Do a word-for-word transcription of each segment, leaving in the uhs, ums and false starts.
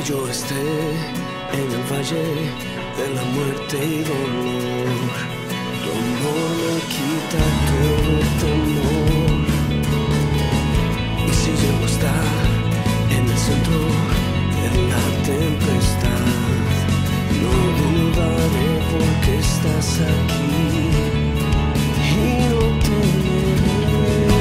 yo esté en el valle de la muerte y dolor, tu amor me quita todo temor. Y si llego a estar en el centro de la tempestad, no dudaré porque estás aquí y no temeré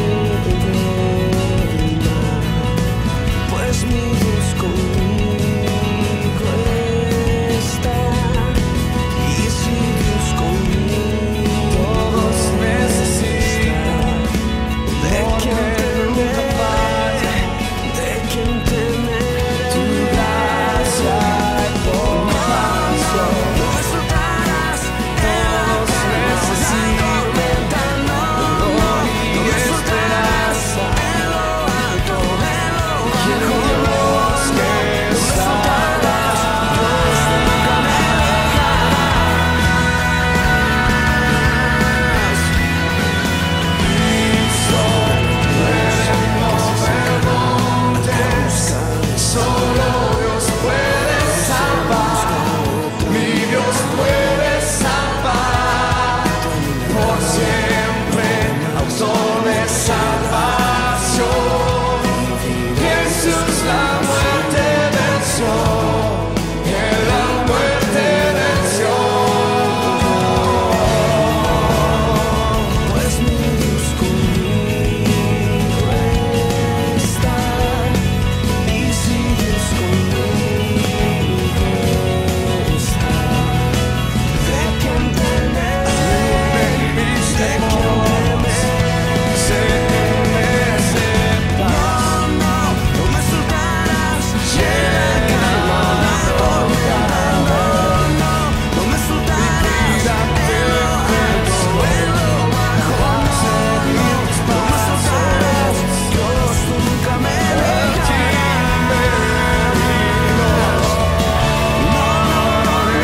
el mar, pues mi Dios conmigo está. Y si Dios conmigo, todos necesitan de quien temeré, de quien temeré. Tu gracia y compasión no me soltarás, todos necesitan dolor y esperanza en lo alto, en lo bajo. Dios me salvarás, Dios nunca me dejarás. Y solo Dios puede salvar, mi Dios puede salvar, por siempre autor de salvación. Jesús la muerte venció, Él la muerte venció. Pues mi Dios conmigo está, y si Dios conmigo está, ¿de quién temeré? ¿De quién temeré? No, no, no me soltarás, llega la boca. No, no, no me soltarás, en lo alto, en lo bajo. No, no me soltarás, Dios nunca me dejará. No, no, no, no,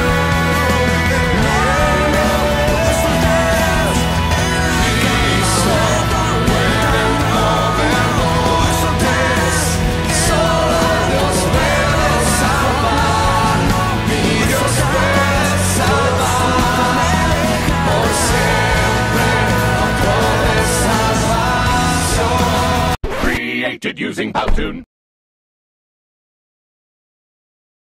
no me soltarás, en la casa de tormenta. No me soltarás, solo Dios puede salvar, mi Dios puede salvar, por siempre puede salvar. Created using Powtoon.